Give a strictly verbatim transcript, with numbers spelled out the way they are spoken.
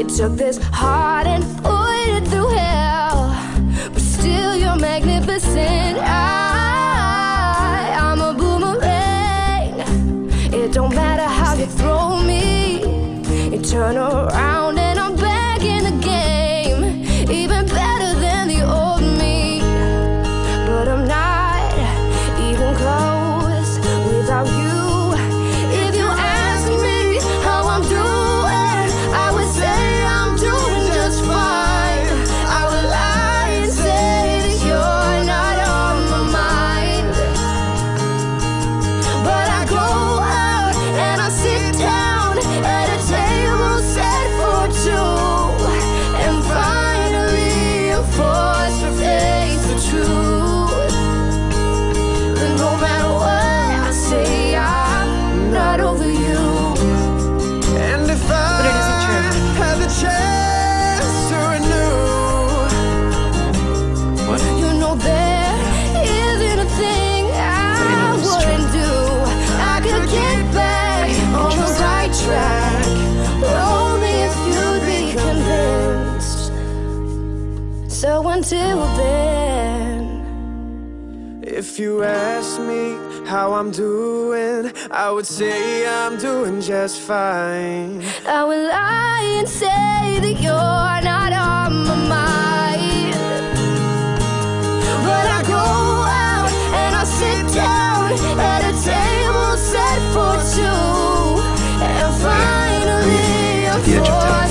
took this heart and put it through hell, but still you're magnificent. I, I'm a boomerang. It don't matter how you throw me, you turn around and I'm back in the game, even better than the old me. But I'm not even close without you. If you ask me how I'm doing, I would say I'm doing just fine. I would lie and say that you're not on my mind. But I go out and I sit down at a table set for two, and finally I'm forced to face the truth. And no matter what I say, I'm not over you. And if I But it isn't true. had the chance to renew, What? You know there isn't a thing I you know this is wouldn't do. I could get back on the right track, but only if you'd be convinced. So until then, if you ask me how I'm doing, I would say I'm doing just fine. I will lie and say that you're not on my mind. But I go out and I sit down at a table set for two, and finally I'm the edge of time. forced